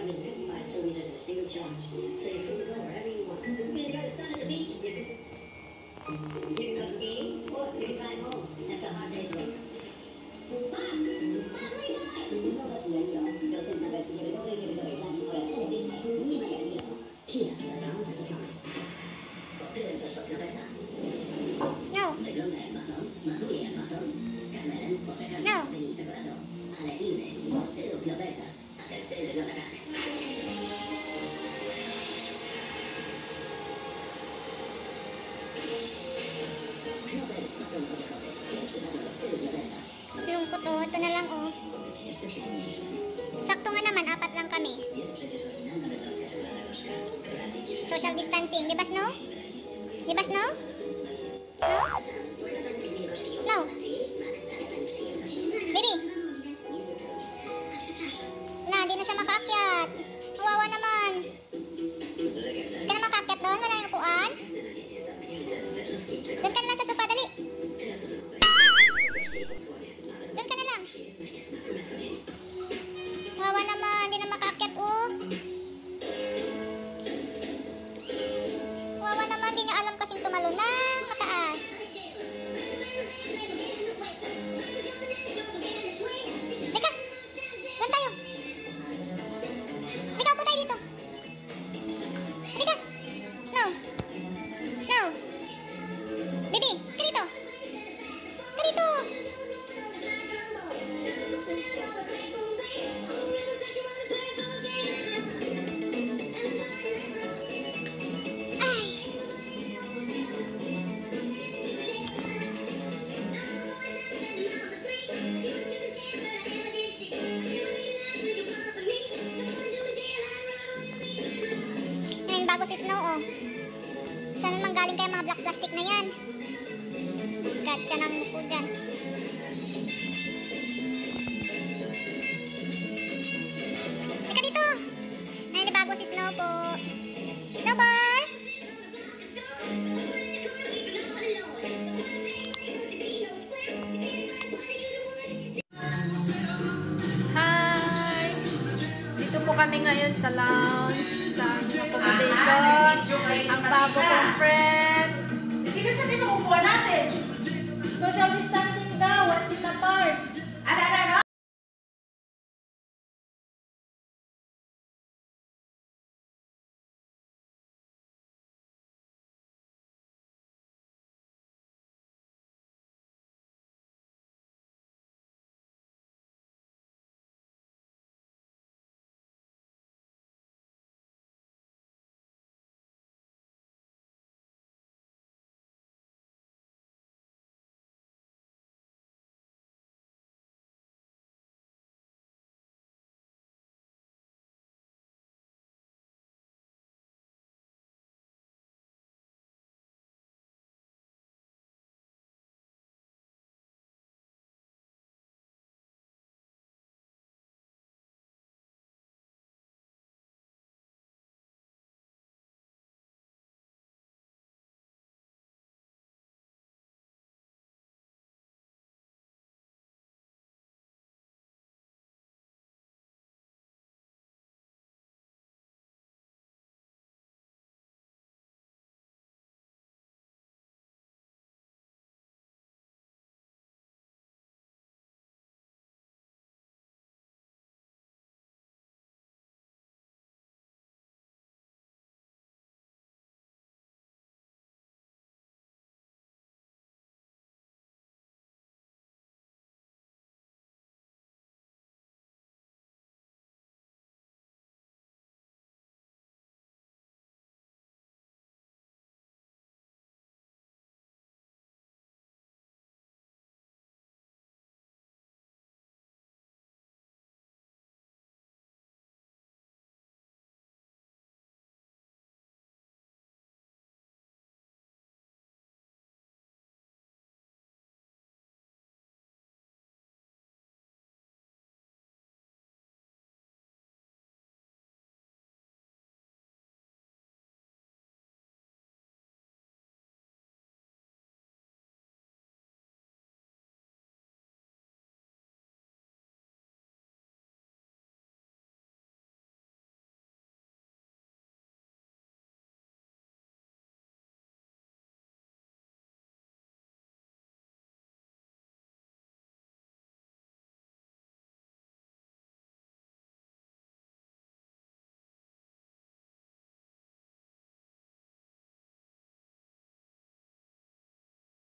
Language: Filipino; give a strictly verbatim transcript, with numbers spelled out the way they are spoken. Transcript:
hundred fifty-five kilometers in a single charge, so you're free to go wherever you want. You can enjoy the sun at the beach. You can, you can go skiing, or you can drive home after a hard day's work. Bob! Bob, where are you going? Dostępna wersja hybrydowej, hybrydowej plug-in oraz elektrycznej. Nie ma jak Niro. Kia to the power to surprise. Odkryłem coś od Knopesa. No. Wygląda jak baton, smakuje jak baton. Z karmelem, poczekasz No. z i czekoladą. Ale inny, w stylu Knopesa. A ten styl wygląda tak. Knopes baton orzechowy. Pierwszy baton w stylu Knopesa. Lungkot to. Ito na lang oh. Jeszcze przyjemniejsze. Sakto nga naman, apat lang kami. Jest przecież oryginalna bydgoska czekolada gorzka, która dzięki Social distancing, di ba Snow? Di ba Snow? Snow? Snow? Baby? Na, di na siya makaakyat. Kawawa naman. Di ka na makaakyat doon? Wala yung upuan? Doon ka na lang sa sopa, dali. Doon ka na lang. Kawawa naman, di na makaakyat oh. Kawawa naman, di niya alam kasing tumalo ng mataas. Lika! Doon tayo! Lika, upo tayo dito! Lika! Snow! Snow! Baby, ka dito! Ka dito! Ay! Ngayon bago si Snow oh. Saan naman galing kaya mga black plastic na yan? Gat siya ng muko dyan. Teka dito! Ngayon bago si Snow po. Snowball! Hi! Dito po kami ngayon sa lounge, sa accommodation, ang bago kong friend. Hindi na sa tinuupuan natin. Social distancing daw, one seat apart.